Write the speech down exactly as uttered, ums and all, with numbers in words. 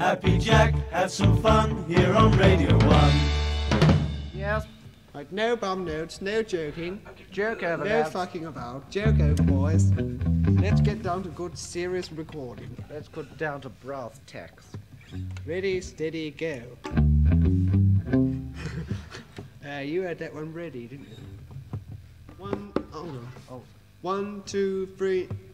Happy Jack had some fun here on Radio one. Yes? Right, no bum notes, no joking. Joke over No there. fucking about. Joke over, boys. Let's get down to good, serious recording. Let's get down to brass tacks. Ready, steady, go. uh, you had that one ready, didn't you? One, oh no. Oh. One, two, three.